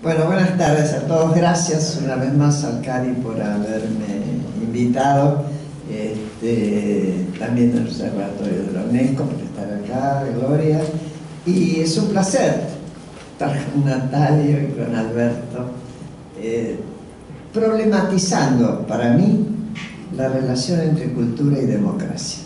Bueno, buenas tardes a todos. Gracias una vez más al CARI por haberme invitado. También al Observatorio de la UNESCO por estar acá, Gloria. Y es un placer estar con Natalio y con Alberto, problematizando para mí la relación entre cultura y democracia.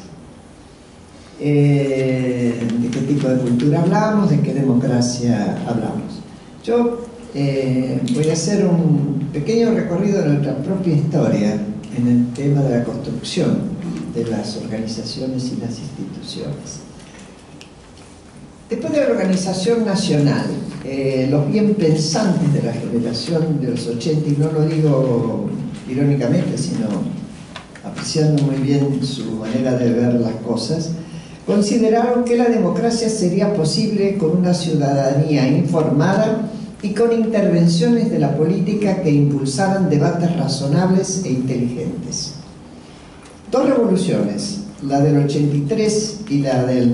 ¿De qué tipo de cultura hablamos? ¿De qué democracia hablamos? Yo voy a hacer un pequeño recorrido de nuestra propia historia en el tema de la construcción de las organizaciones y las instituciones. Después de la organización nacional, los bien pensantes de la generación de los 80, y no lo digo irónicamente, sino apreciando muy bien su manera de ver las cosas, consideraron que la democracia sería posible con una ciudadanía informada y con intervenciones de la política que impulsaran debates razonables e inteligentes. Dos revoluciones, la del 83 y la del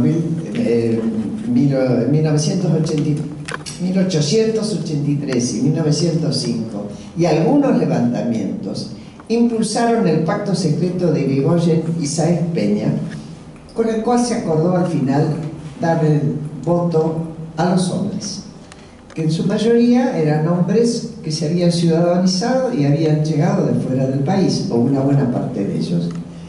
1883 y 1905, y algunos levantamientos, impulsaron el pacto secreto de Irigoyen y Sáenz Peña, con el cual se acordó al final dar el voto a los hombres, que en su mayoría eran hombres que se habían ciudadanizado y habían llegado de fuera del país, o una buena parte de ellos.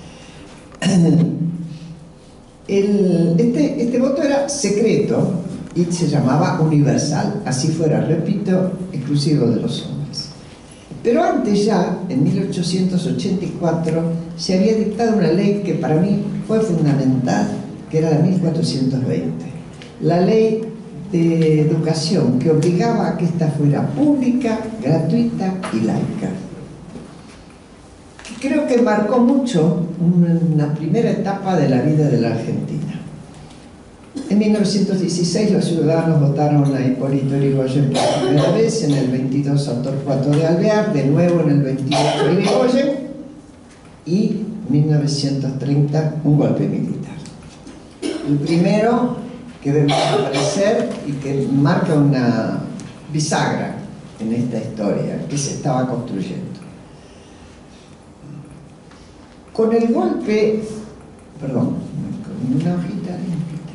Este voto era secreto y se llamaba universal, así fuera, repito, exclusivo de los hombres. Pero antes ya, en 1884, se había dictado una ley que para mí fue fundamental, que era la 1420, la ley de educación, que obligaba a que esta fuera pública, gratuita y laica. Creo que marcó mucho una primera etapa de la vida de la Argentina. En 1916 los ciudadanos votaron a Hipólito Yrigoyen por primera vez, en el 22 a Torcuato de Alvear, de nuevo en el 28 a Yrigoyen, y en 1930 un golpe militar. El primero que debe aparecer y que marca una bisagra en esta historia que se estaba construyendo. Con el golpe, perdón, con una hojita limpita.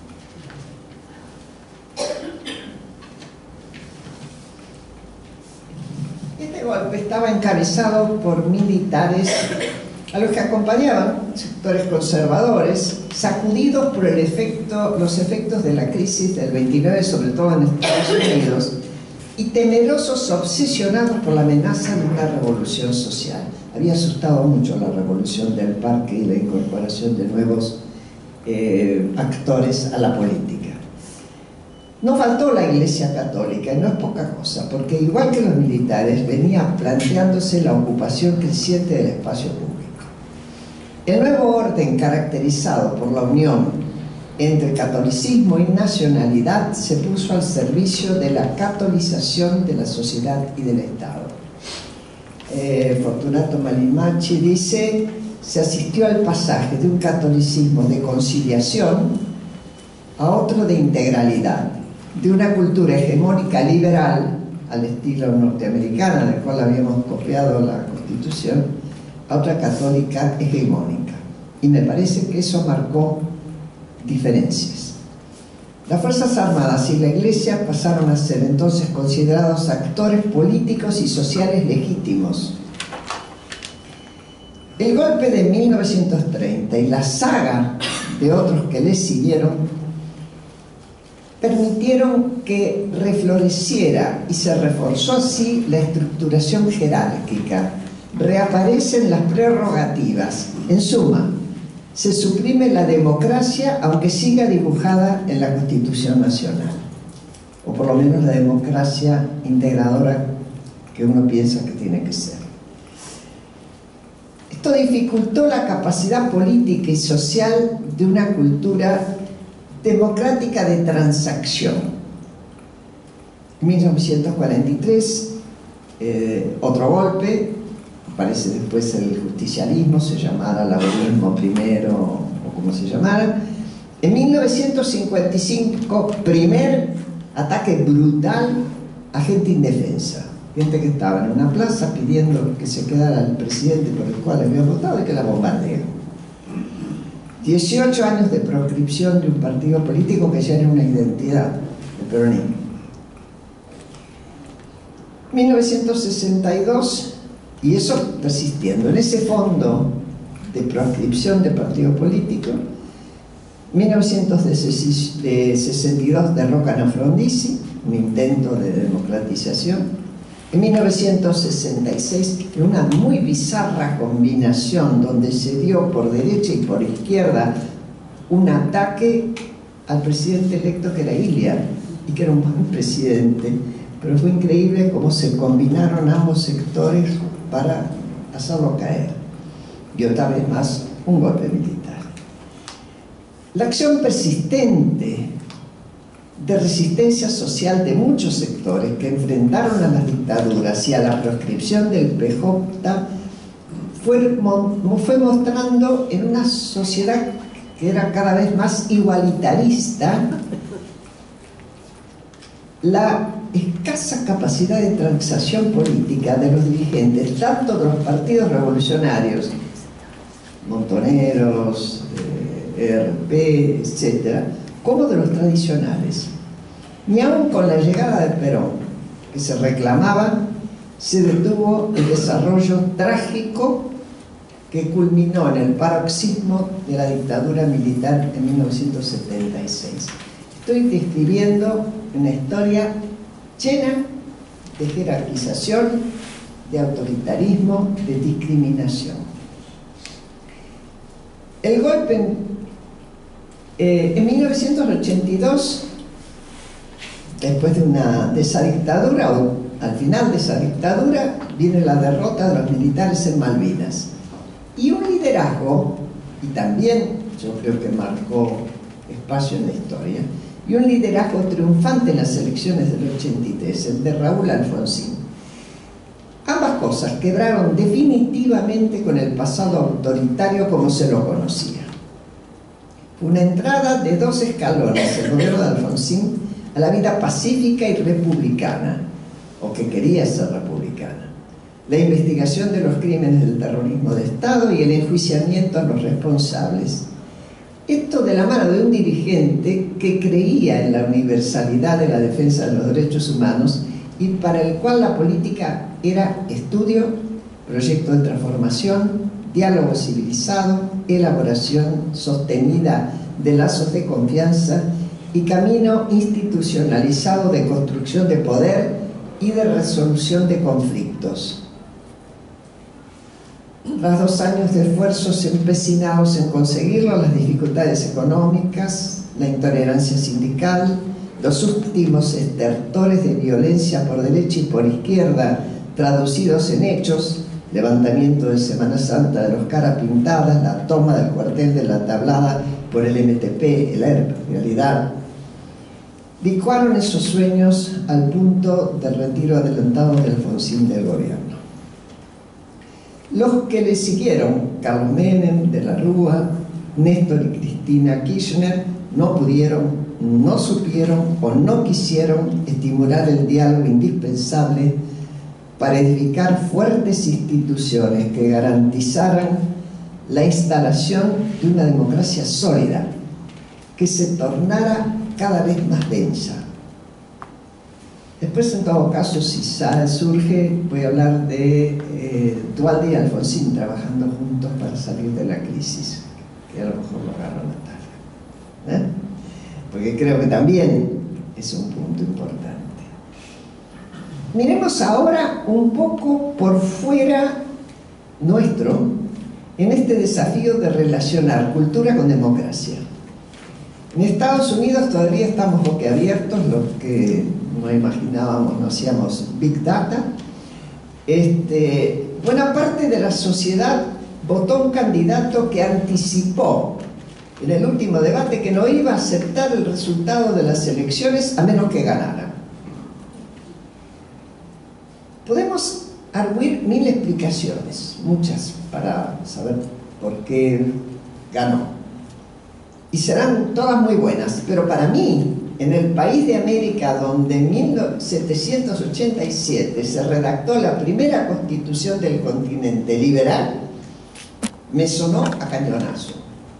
Este golpe estaba encabezado por militares a los que acompañaban sectores conservadores, sacudidos por los efectos de la crisis del 29, sobre todo en Estados Unidos, y temerosos, obsesionados por la amenaza de una revolución social. Había asustado mucho la revolución del parque y la incorporación de nuevos actores a la política. No faltó la Iglesia Católica, y no es poca cosa, porque igual que los militares, venía planteándose la ocupación creciente del espacio público. El nuevo orden, caracterizado por la unión entre catolicismo y nacionalidad, se puso al servicio de la catolización de la sociedad y del Estado. Fortunato Malimacci dice: se asistió al pasaje de un catolicismo de conciliación a otro de integralidad, de una cultura hegemónica liberal al estilo norteamericana, del cual habíamos copiado la Constitución, a otra católica hegemónica. Y me parece que eso marcó diferencias. Las Fuerzas Armadas y la Iglesia pasaron a ser entonces considerados actores políticos y sociales legítimos. El golpe de 1930 y la saga de otros que le siguieron permitieron que refloreciera y se reforzó así la estructuración jerárquica. Reaparecen las prerrogativas. En suma, se suprime la democracia, aunque siga dibujada en la Constitución Nacional, o por lo menos la democracia integradora que uno piensa que tiene que ser. Esto dificultó la capacidad política y social de una cultura democrática de transacción. En 1943, otro golpe. Aparece después el justicialismo, se llamara laborismo primero o como se llamara. En 1955, primer ataque brutal a gente indefensa, gente que estaba en una plaza pidiendo que se quedara el presidente por el cual había votado y que la bombardeó. 18 años de proscripción de un partido político que ya era una identidad, el peronismo. 1962, y eso persistiendo en ese fondo de proscripción de partido político. 1962 derrocan a Frondizi, un intento de democratización. En 1966, en una muy bizarra combinación donde se dio por derecha y por izquierda un ataque al presidente electo que era Iliad y que era un buen presidente, pero fue increíble cómo se combinaron ambos sectores para hacerlo caer. Y otra vez más, un golpe militar. La acción persistente de resistencia social de muchos sectores que enfrentaron a las dictaduras y a la proscripción del PJ fue mostrando en una sociedad que era cada vez más igualitarista la escasa capacidad de transacción política de los dirigentes, tanto de los partidos revolucionarios, Montoneros, ERP, etc., como de los tradicionales. Ni aun con la llegada de Perón, que se reclamaba, se detuvo el desarrollo trágico que culminó en el paroxismo de la dictadura militar en 1976. Estoy describiendo una historia llena de jerarquización, de autoritarismo, de discriminación. El golpe en 1982, después de esa dictadura, o al final de esa dictadura, viene la derrota de los militares en Malvinas. Y un liderazgo, y también yo creo que marcó espacio en la historia, y un liderazgo triunfante en las elecciones del 83, el de Raúl Alfonsín. Ambas cosas quebraron definitivamente con el pasado autoritario como se lo conocía. Una entrada de 2 escalones, el gobierno de Alfonsín, a la vida pacífica y republicana, o que quería ser republicana. La investigación de los crímenes del terrorismo de Estado y el enjuiciamiento a los responsables. Esto de la mano de un dirigente que creía en la universalidad de la defensa de los derechos humanos y para el cual la política era estudio, proyecto de transformación, diálogo civilizado, elaboración sostenida de lazos de confianza y camino institucionalizado de construcción de poder y de resolución de conflictos. Tras 2 años de esfuerzos empecinados en conseguirlo, las dificultades económicas, la intolerancia sindical, los últimos estertores de violencia por derecha y por izquierda traducidos en hechos, levantamiento de Semana Santa de los Cara Pintadas, la toma del cuartel de la Tablada por el MTP, el ERP, en realidad, licuaron esos sueños al punto del retiro adelantado de Alfonsín del gobierno. Los que le siguieron, Carlos Menem, de la Rúa, Néstor y Cristina Kirchner, no pudieron, no supieron o no quisieron estimular el diálogo indispensable para edificar fuertes instituciones que garantizaran la instalación de una democracia sólida, que se tornara cada vez más densa. Después, en todo caso, si surge, voy a hablar de Duhalde y Alfonsín trabajando juntos para salir de la crisis, que a lo mejor lo agarró Natalia, porque creo que también es un punto importante. Miremos ahora un poco por fuera nuestro en este desafío de relacionar cultura con democracia. En Estados Unidos todavía estamos boquiabiertos, los que no imaginábamos, no hacíamos Big Data. Buena parte de la sociedad votó un candidato que anticipó en el último debate que no iba a aceptar el resultado de las elecciones a menos que ganara. Podemos arguir 1000 explicaciones, muchas, para saber por qué ganó. Y serán todas muy buenas, pero para mí en el país de América donde en 1787 se redactó la primera constitución del continente liberal, me sonó a cañonazo.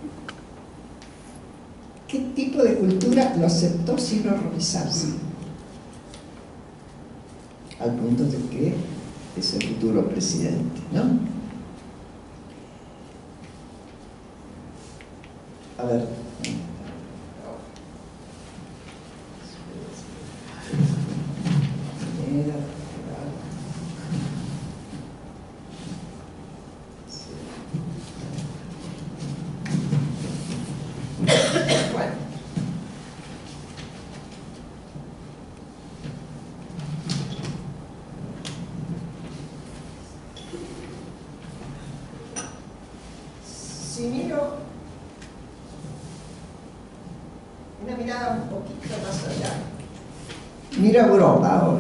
¿Qué tipo de cultura lo aceptó sin horrorizarse? Al punto de que es el futuro presidente, ¿no? A ver. Bueno. Si miro una mirada un poquito más allá, miro a Europa ahora.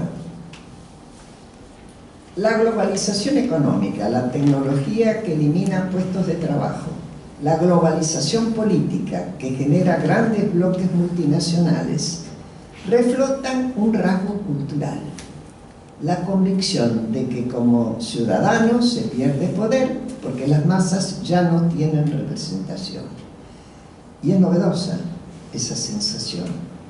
La globalización económica, la tecnología que elimina puestos de trabajo, la globalización política que genera grandes bloques multinacionales, reflotan un rasgo cultural: la convicción de que como ciudadanos se pierde poder porque las masas ya no tienen representación. Y es novedosa esa sensación.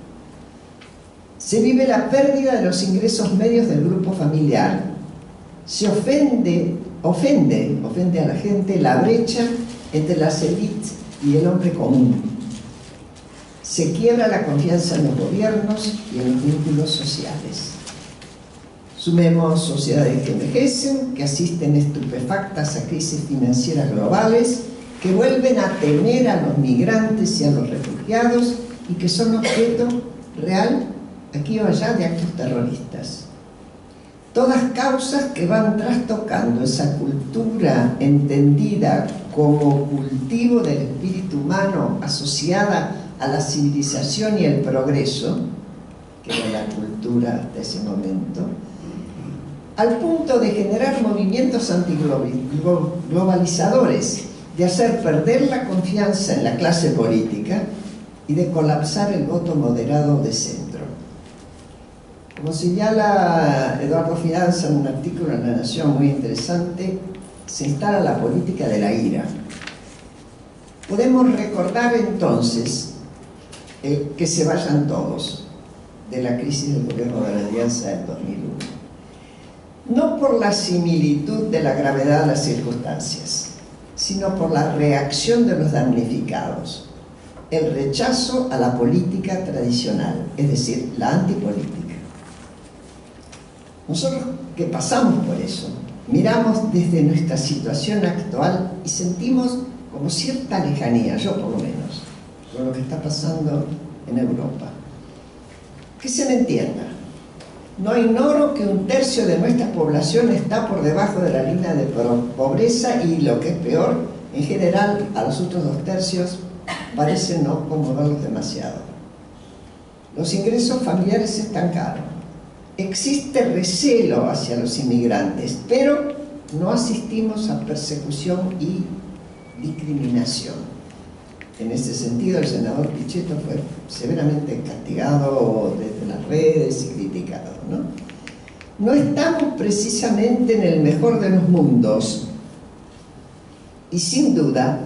Se vive la pérdida de los ingresos medios del grupo familiar. Se ofende a la gente la brecha entre las élites y el hombre común. Se quiebra la confianza en los gobiernos y en los vínculos sociales. Sumemos sociedades que envejecen, que asisten estupefactas a crisis financieras globales, que vuelven a temer a los migrantes y a los refugiados y que son objeto real, aquí o allá, de actos terroristas. Todas causas que van trastocando esa cultura entendida como cultivo del espíritu humano asociada a la civilización y el progreso, que era la cultura de ese momento, al punto de generar movimientos antiglobalizadores, de hacer perder la confianza en la clase política y de colapsar el voto moderado de centro. Como señala Eduardo Fidanza en un artículo en La Nación muy interesante, se instala la política de la ira. Podemos recordar entonces que se vayan todos de la crisis del gobierno de la Alianza del 2001. No por la similitud de la gravedad de las circunstancias, sino por la reacción de los damnificados, el rechazo a la política tradicional, es decir, la antipolítica. Nosotros que pasamos por eso, miramos desde nuestra situación actual y sentimos como cierta lejanía, yo por lo menos, con lo que está pasando en Europa. Que se me entienda, no ignoro que 1/3 de nuestra población está por debajo de la línea de pobreza y, lo que es peor, en general a los otros 2/3 parece no conmoverlos demasiado. Los ingresos familiares están caros. Existe recelo hacia los inmigrantes, pero no asistimos a persecución y discriminación. En ese sentido, el senador Pichetto fue severamente castigado desde las redes y criticado, ¿no? No estamos precisamente en el mejor de los mundos y sin duda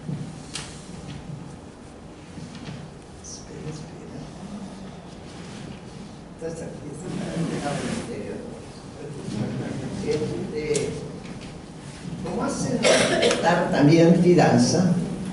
como hace notar también Fidanza,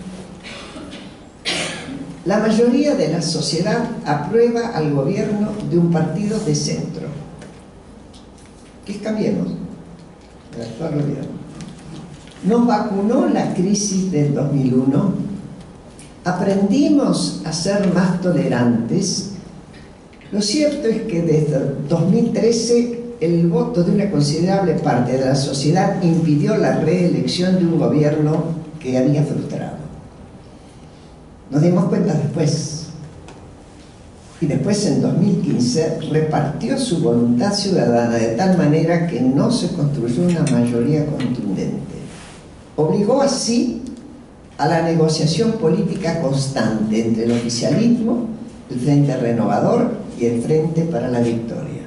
la mayoría de la sociedad aprueba al gobierno de un partido de centro, que es Cambiemos, el actual gobierno. Nos vacunó la crisis del 2001, aprendimos a ser más tolerantes. Lo cierto es que desde 2013 el voto de una considerable parte de la sociedad impidió la reelección de un gobierno que había frustrado. Nos dimos cuenta después. Y después, en 2015, repartió su voluntad ciudadana de tal manera que no se construyó una mayoría contundente. Obligó así a la negociación política constante entre el oficialismo el Frente Renovador y el Frente para la Victoria.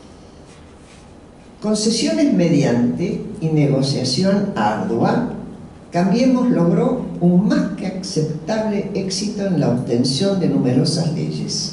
Concesiones mediante y negociación ardua, Cambiemos logró un más que aceptable éxito en la obtención de numerosas leyes.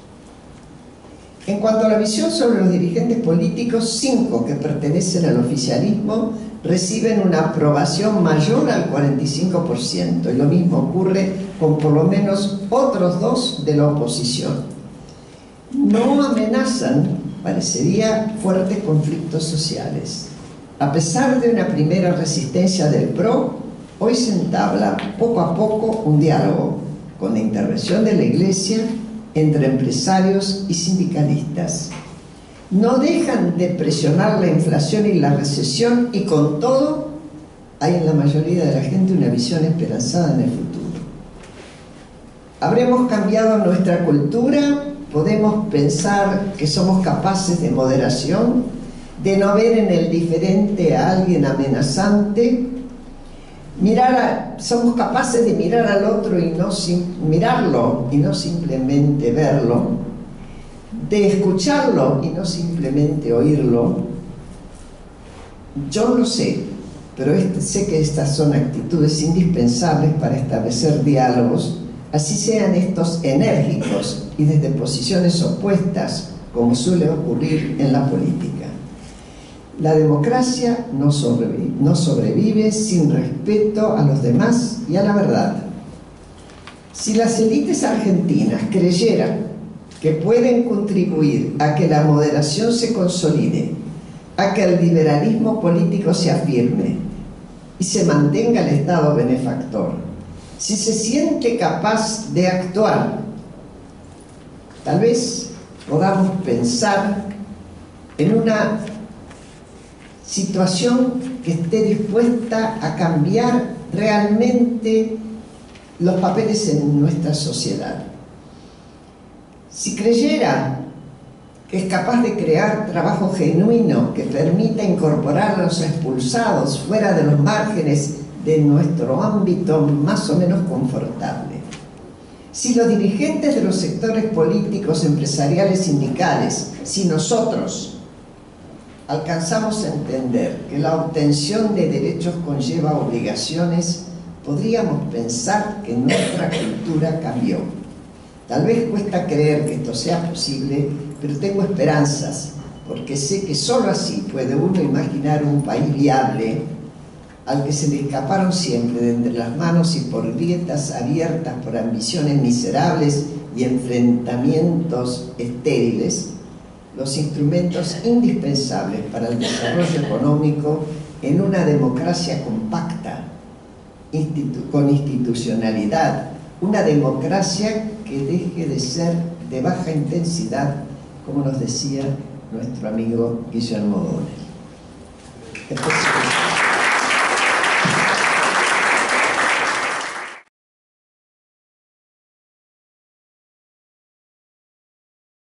En cuanto a la visión sobre los dirigentes políticos, 5 que pertenecen al oficialismo reciben una aprobación mayor al 45%, y lo mismo ocurre con por lo menos otros 2 de la oposición. No amenazan, parecería, fuertes conflictos sociales. A pesar de una primera resistencia del PRO, hoy se entabla poco a poco un diálogo con la intervención de la Iglesia entre empresarios y sindicalistas. No dejan de presionar la inflación y la recesión, y con todo hay en la mayoría de la gente una visión esperanzada en el futuro. ¿Habremos cambiado nuestra cultura? ¿Podemos pensar que somos capaces de moderación, de no ver en el diferente a alguien amenazante? Somos capaces de mirar al otro y mirarlo y no simplemente verlo, de escucharlo y no simplemente oírlo. Yo lo sé, pero sé que estas son actitudes indispensables para establecer diálogos, así sean estos enérgicos y desde posiciones opuestas, como suele ocurrir en la política. La democracia no sobrevive sin respeto a los demás y a la verdad. Si las élites argentinas creyeran que pueden contribuir a que la moderación se consolide, a que el liberalismo político se afirme y se mantenga el Estado benefactor, si se siente capaz de actuar, tal vez podamos pensar en una situación que esté dispuesta a cambiar realmente los papeles en nuestra sociedad. Si creyera que es capaz de crear trabajo genuino que permita incorporar a los expulsados fuera de los márgenes de nuestro ámbito más o menos confortable, si los dirigentes de los sectores políticos, empresariales, sindicales, si nosotros alcanzamos a entender que la obtención de derechos conlleva obligaciones, podríamos pensar que nuestra cultura cambió. Tal vez cuesta creer que esto sea posible, pero tengo esperanzas, porque sé que solo así puede uno imaginar un país viable al que se le escaparon siempre de entre las manos y por grietas abiertas por ambiciones miserables y enfrentamientos estériles, los instrumentos indispensables para el desarrollo económico en una democracia compacta, con institucionalidad, una democracia que deje de ser de baja intensidad, como nos decía nuestro amigo Guillermo Donel.